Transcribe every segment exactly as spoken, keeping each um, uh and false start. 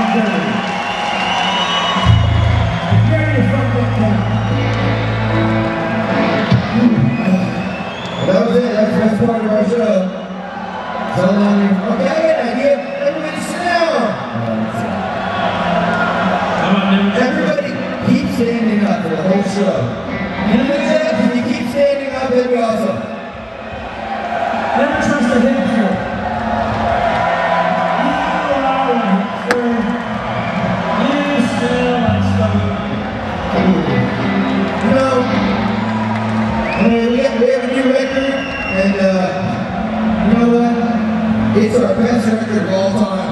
That was it. That's the best part of our show. So long. Okay, I get everybody sit down. Everybody keep standing up for the whole show. And if you keep standing up, that'd be awesome. Never trust a hipster. You are a hipster. You still like stuff. You know, I mean, we, have, we have a new record, and uh, you know what? It's our best record of all time.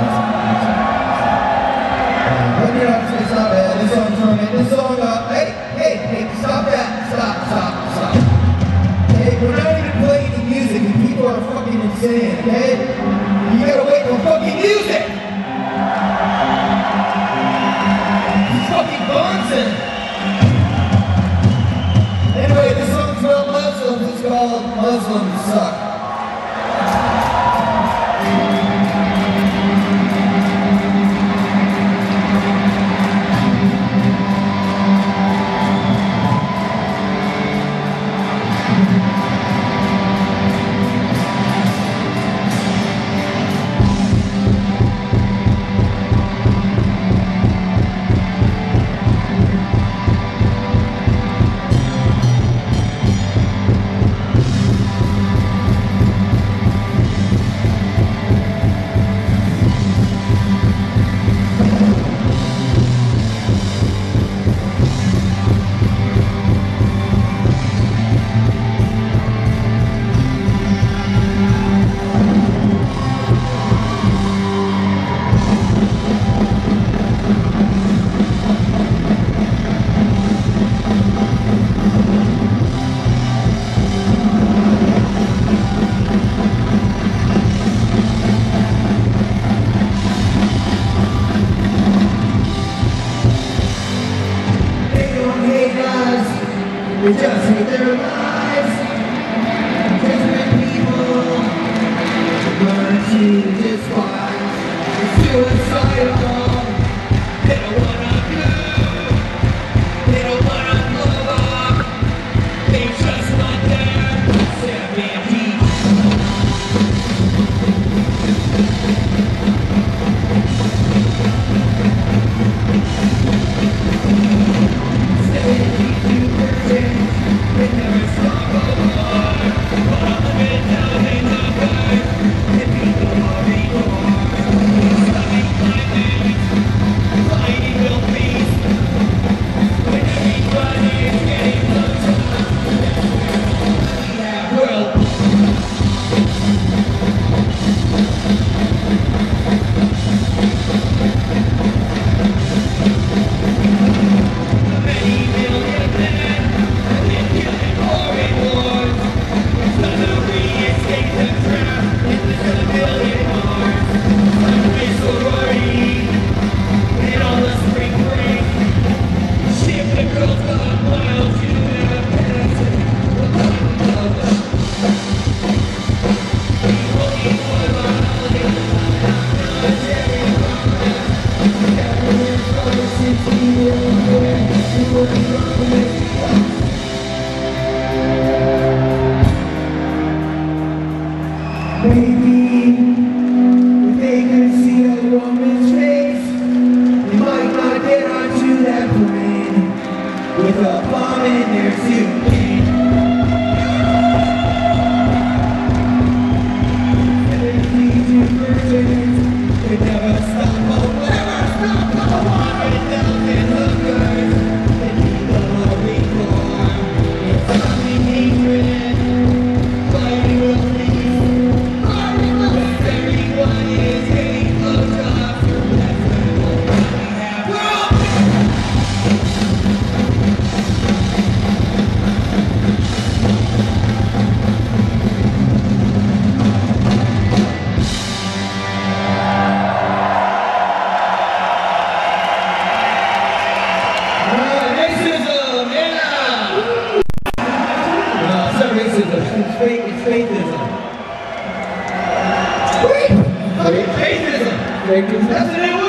Uh, but you know, it's not bad. This song's from it. This song, uh, hey, hey, hey, stop that. Stop, stop, stop. Hey, we're not even playing the music, and people are fucking insane, okay? You gotta wait for fucking music! It's fucking nonsense! Anyway, this song's about Muslims. It's called Muslims Suck. They just hate their lives. Judgment people learn to despise. They're suicidal. They don't wanna go. They don't wanna blow up. They just want their seven heat. Seven heat to pretend. They never stop a war. But on the mental they love us. The people are reborn. Stomach climbing. Fighting real peace. When everybody is getting closer. We have world. Many million men. Maybe if they could see a woman's face, they might not get onto that plane with a bomb in their suitcase. Seventy-two percent could never stop, will never stop a hundred thousand hookers. The people are reborn. It's something hatred, fighting will leave. Everyone is getting closer. That's what we have. Racism, yeah! No, it's not racism. It's fake. It's faithism. Wait! Faithism! Faithism. That's the new word!